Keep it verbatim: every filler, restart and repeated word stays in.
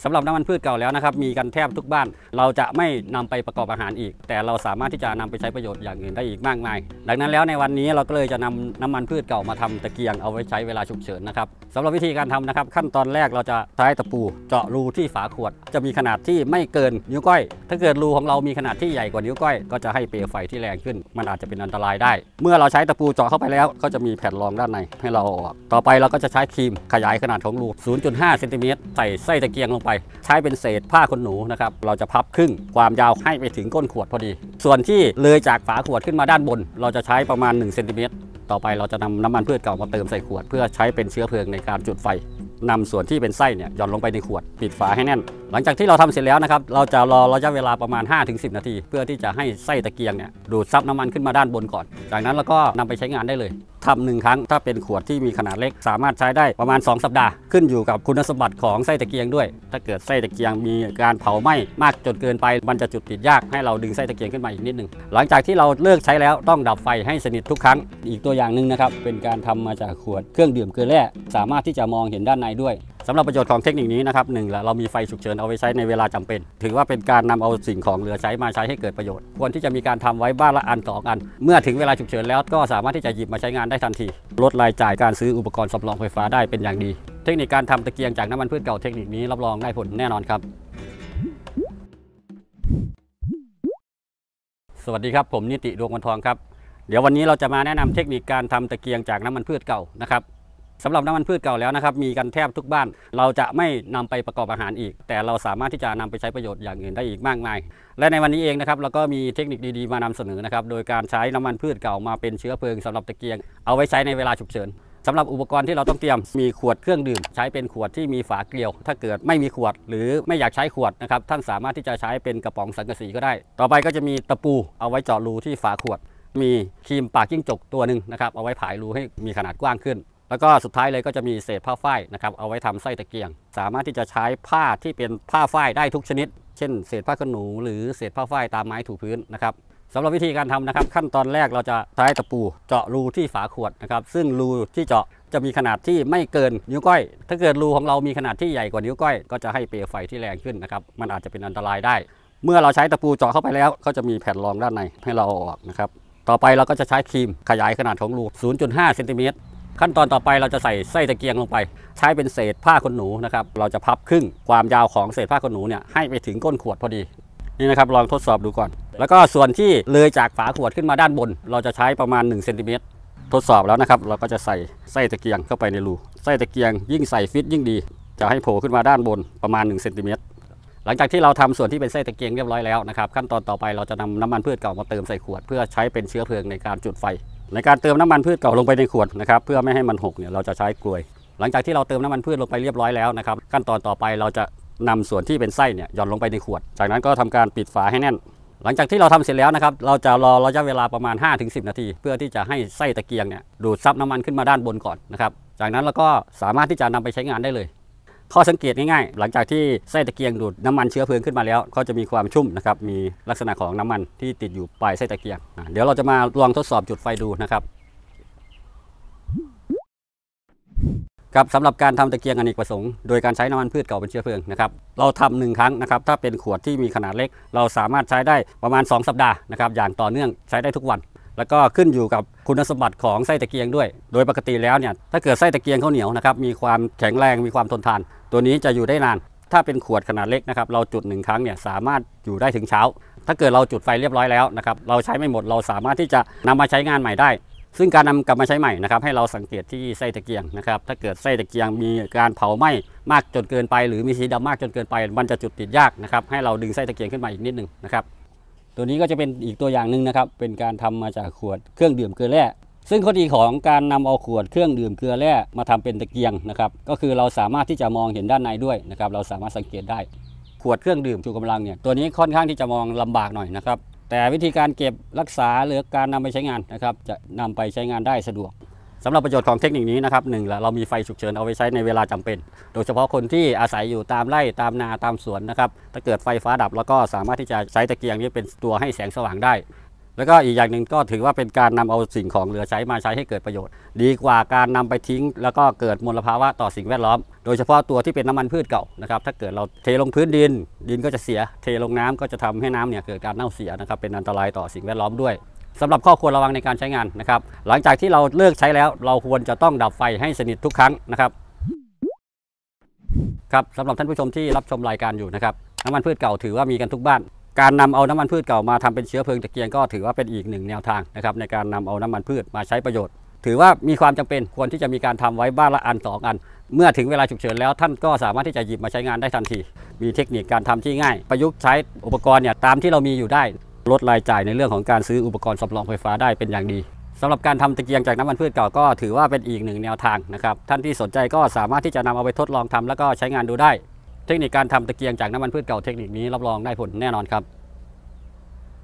สำหรับน้ำมันพืชเก่าแล้วนะครับมีกันแทบทุกบ้านเราจะไม่นำไปประกอบอาหารอีกแต่เราสามารถที่จะนำไปใช้ประโยชน์อย่างอื่นได้อีกมากมายดังนั้นแล้วในวันนี้เราก็เลยจะนำน้ำมันพืชเก่ามาทำตะเกียงเอาไว้ใช้เวลาฉุกเฉินนะครับสำหรับวิธีการทำนะครับขั้นตอนแรกเราจะใช้ตะปูเจาะรูที่ฝาขวดจะมีขนาดที่ไม่เกินนิ้วก้อยถ้าเกิดรูของเรามีขนาดที่ใหญ่กว่านิ้วก้อยก็จะให้เปลวไฟที่แรงขึ้นมันอาจจะเป็นอันตรายได้เมื่อเราใช้ตะปูเจาะเข้าไปแล้วก็จะมีแผ่นรองด้านในให้เราออกต่อไปเราก็จะใช้ครีมขยายขนาดของรู ศูนย์จุดห้า เซนติเมตรใส่ไส้ตะเกียงลงไปใช้เป็นเศษผ้าขนหนูนะครับเราจะพับครึ่งความยาวให้ไปถึงก้นขวดพอดีส่วนที่เลยจากฝาขวดขึ้นมาด้านบนเราจะใช้ประมาณหนึ่งเซนติเมตรต่อไปเราจะนำน้ำมันพืชเก่ามาเติมใส่ขวดเพื่อใช้เป็นเชื้อเพลิงในการจุดไฟนำส่วนที่เป็นไส้เนี่ยหย่อนลงไปในขวดปิดฝาให้แน่นหลังจากที่เราทำเสร็จแล้วนะครับเราจะรอระยะเวลาประมาณ ห้าถึงสิบ นาทีเพื่อที่จะให้ไส้ตะเกียงเนี่ยดูดซับน้ำมันขึ้นมาด้านบนก่อนจากนั้นเราก็นำไปใช้งานได้เลยทำหนึ่งครั้งถ้าเป็นขวดที่มีขนาดเล็กสามารถใช้ได้ประมาณสองสัปดาห์ขึ้นอยู่กับคุณสมบัติของไส้ตะเกียงด้วยถ้าเกิดไส้ตะเกียงมีการเผาไหม้มากจนเกินไปมันจะจุดติดยากให้เราดึงไส้ตะเกียงขึ้นมาอีกนิดนึงหลังจากที่เราเลิกใช้แล้วต้องดับไฟให้สนิททุกครั้งอีกตัวอย่างหนึ่งนะครับเป็นการทำมาจากขวดเครื่องดื่มเกลือแร่สามารถที่จะมองเห็นด้านในด้วยสำหรับประโยชน์ของเทคนิคนี้นะครับหนึ่งเรามีไฟฉุกเฉินเอาไว้ใช้ในเวลาจำเป็นถือว่าเป็นการนำเอาสิ่งของเหลือใช้มาใช้ให้เกิดประโยชน์ควรที่จะมีการทำไว้บ้านละอันสองอันเมื่อถึงเวลาฉุกเฉินแล้วก็สามารถที่จะหยิบมาใช้งานได้ทันทีลดรายจ่ายการซื้ออุปกรณ์สำรองไฟฟ้าได้เป็นอย่างดีเทคนิคการทำตะเกียงจากน้ำมันพืชเก่าเทคนิคนี้รับรองได้ผลแน่นอนครับสวัสดีครับผมนิติดวงวันทองครับเดี๋ยววันนี้เราจะมาแนะนำเทคนิคการทำตะเกียงจากน้ำมันพืชเก่านะครับสำหรับน้ำมันพืชเก่าแล้วนะครับมีกันแทบทุกบ้านเราจะไม่นำไปประกอบอาหารอีกแต่เราสามารถที่จะนำไปใช้ประโยชน์อย่างอื่นได้อีกมากมายและในวันนี้เองนะครับเราก็มีเทคนิคดีๆมานำเสนอนะครับโดยการใช้น้ำมันพืชเก่ามาเป็นเชื้อเพลิงสำหรับตะเกียงเอาไว้ใช้ในเวลาฉุกเฉินสำหรับอุปกรณ์ที่เราต้องเตรียมมีขวดเครื่องดื่มใช้เป็นขวดที่มีฝาเกลียวถ้าเกิดไม่มีขวดหรือไม่อยากใช้ขวดนะครับท่านสามารถที่จะใช้เป็นกระป๋องสังกะสีก็ได้ต่อไปก็จะมีตะปูเอาไว้เจาะรูที่ฝาขวดมีครีมปากจิ้งจกตัวหนึ่งนะครับเอาไว้ผายรูให้มีขนาดกว้างขึ้นแล้วก็สุดท้ายเลยก็จะมีเศษผ้าฝ้ายนะครับเอาไว้ทำไส้ตะเกียงสามารถที่จะใช้ผ้าที่เป็นผ้าฝ้ายได้ทุกชนิดเช่นเศษผ้าขนหนูหรือเศษผ้าฝ้ายตามไม้ถูพื้นนะครับสำหรับวิธีการทำนะครับขั้นตอนแรกเราจะใช้ตะปูเจาะรูที่ฝาขวดนะครับซึ่งรูที่เจาะจะมีขนาดที่ไม่เกินนิ้วก้อยถ้าเกิดรูของเรามีขนาดที่ใหญ่กว่านิ้วก้อยก็จะให้เปลวไฟที่แรงขึ้นนะครับมันอาจจะเป็นอันตรายได้เมื่อเราใช้ตะปูเจาะเข้าไปแล้วก็จะมีแผ่นรองด้านในให้เราออกนะครับต่อไปเราก็จะใช้ครีมขยายขนาดของรู ศูนย์จุดห้า เซนติเมตรขั้นตอนต่อไปเราจะใส่ไส้ตะเกียงลงไปใช้เป็นเศษผ้าขนหนูนะครับเราจะพับครึ่งความยาวของเศษผ้าขนหนูเนี่ยให้ไปถึงก้นขวดพอดีนี่นะครับลองทดสอบดูก่อนแล้วก็ส่วนที่เลยจากฝาขวดขึ้นมาด้านบนเราจะใช้ประมาณหนึ่งเซนติเมตรทดสอบแล้วนะครับเราก็จะใส่ไส้ตะเกียงเข้าไปในรูไส้ตะเกียงยิ่งใส่ฟิตยิ่งดีจะให้โผล่ขึ้นมาด้านบนประมาณหนึ่งเซนติเมตรหลังจากที่เราทำส่วนที่เป็นไส้ตะเกียงเรียบร้อยแล้วนะครับขั้นตอนต่อไปเราจะนำน้ำมันพืชเก่ามาเติมใส่ขวดเพื่อใช้เป็นเชื้อเพลิงในการจุดไฟในการเติมน้ำมันพืชเก่าลงไปในขวดนะครับเพื่อไม่ให้มันหกเนี่ยเราจะใช้กลวยหลังจากที่เราเติมน้ำมันพืชลงไปเรียบร้อยแล้วนะครับขั้นตอนต่อไปเราจะนำส่วนที่เป็นไส้เนี่ยหย่อนลงไปในขวดจากนั้นก็ทำการปิดฝาให้แน่นหลังจากที่เราทำเสร็จแล้วนะครับเราจะรอระยะเวลาประมาณ ห้าถึงสิบ นาทีเพื่อที่จะให้ไส้ตะเกียงเนี่ยดูดซับน้ำมันขึ้นมาด้านบนก่อนนะครับจากนั้นเราก็สามารถที่จะนำไปใช้งานได้เลยข้อสังเกตง่ายๆหลังจากที่ไส้ตะเกียงดูดน้ำมันเชื้อเพลิงขึ้นมาแล้วก็จะมีความชุ่มนะครับมีลักษณะของน้ำมันที่ติดอยู่ปลายไส้ตะเกียงเดี๋ยวเราจะมาลองทดสอบจุดไฟดูนะครับครับสำหรับการทำตะเกียงอเนกประสงค์โดยการใช้น้ำมันพืชเก่าเป็นเชื้อเพลิงนะครับเราทำหนึ่งครั้งนะครับถ้าเป็นขวดที่มีขนาดเล็กเราสามารถใช้ได้ประมาณสองสัปดาห์นะครับอย่างต่อเนื่องใช้ได้ทุกวันแล้วก็ขึ้นอยู่กับคุณสมบัติของไส้ตะเกียงด้วยโดยปกติแล้วเนี่ยถ้าเกิดไส้ตะเกียงเขาเหนียวนะครับมีความแข็งแรงมีความทนทานตัวนี้จะอยู่ได้นานถ้าเป็นขวดขนาดเล็กนะครับเราจุดหนึ่งครั้งเนี่ยสามารถอยู่ได้ถึงเช้าถ้าเกิดเราจุดไฟเรียบร้อยแล้วนะครับเราใช้ไม่หมดเราสามารถที่จะนำมาใช้งานใหม่ได้ซึ่งการนำกลับมาใช้ใหม่นะครับให้เราสังเกตที่ไส้ตะเกียงนะครับถ้าเกิดไส้ตะเกียงมีการเผาไหม้มากจนเกินไปหรือมีสีดำมากจนเกินไปมันจะจุดติดยากนะครับให้เราดึงไส้ตะเกียงขึ้นมาอีกนิดนึงนะครับตัวนี้ก็จะเป็นอีกตัวอย่างหนึ่งนะครับเป็นการทำมาจากขวดเครื่องดื่มเกลือแร่ซึ่งข้อดีของการนำเอาขวดเครื่องดื่มเกลือแร่มาทำเป็นตะเกียงนะครับก็คือเราสามารถที่จะมองเห็นด้านในด้วยนะครับเราสามารถสังเกตได้ขวดเครื่องดื่มชูกำลังเนี่ยตัวนี้ค่อนข้างที่จะมองลำบากหน่อยนะครับแต่วิธีการเก็บรักษาหรือการนำไปใช้งานนะครับจะนำไปใช้งานได้สะดวกสำหรับประโยชน์ของเทคนิคนี้นะครับหนึ่งเรามีไฟฉุกเฉินเอาไว้ใช้ในเวลาจำเป็นโดยเฉพาะคนที่อาศัยอยู่ตามไร่ตามนาตามสวนนะครับถ้าเกิดไฟฟ้าดับแล้วก็สามารถที่จะใช้ตะเกียงนี้เป็นตัวให้แสงสว่างได้แล้วก็อีกอย่างหนึ่งก็ถือว่าเป็นการนำเอาสิ่งของเหลือใช้มาใช้ให้เกิดประโยชน์ดีกว่าการนำไปทิ้งแล้วก็เกิดมลภาวะต่อสิ่งแวดล้อมโดยเฉพาะตัวที่เป็นน้ำมันพืชเก่านะครับถ้าเกิดเราเทลงพื้นดินดินก็จะเสียเทลงน้ำก็จะทำให้น้ำเนี่ยเกิดการเน่าเสียนะครับเป็นอันตรายต่อสิ่งแวดล้อมด้วยสำหรับข้อควรระวังในการใช้งานนะครับหลังจากที่เราเลิกใช้แล้วเราควรจะต้องดับไฟให้สนิททุกครั้งนะครับครับสำหรับท่านผู้ชมที่รับชมรายการอยู่นะครับน้ำมันพืชเก่าถือว่ามีกันทุกบ้านการนำเอาน้ำมันพืชเก่ามาทำเป็นเชื้อเพลิงตะเกียงก็ถือว่าเป็นอีกหนึ่งแนวทางนะครับในการนำเอาน้ำมันพืชมาใช้ประโยชน์ถือว่ามีความจำเป็นควรที่จะมีการทำไว้บ้านละอันสองอันเมื่อถึงเวลาฉุกเฉินแล้วท่านก็สามารถที่จะหยิบมาใช้งานได้ทันทีมีเทคนิคการทำที่ง่ายประยุกต์ใช้อุปกรณ์เนี่ยตามที่เรามีอยู่ได้ลดรายจ่ายในเรื่องของการซื้ออุปกรณ์สำรองไฟฟ้าได้เป็นอย่างดีสำหรับการทำตะเกียงจากน้ำมันพืชเก่าก็ถือว่าเป็นอีกหนึ่งแนวทางนะครับท่านที่สนใจก็สามารถที่จะนำเอาไปทดลองทำแล้วก็ใช้งานดูได้เทคนิคการทำตะเกียงจากน้ำมันพืชเก่าเทคนิคนี้รับรองได้ผลแน่นอนครับ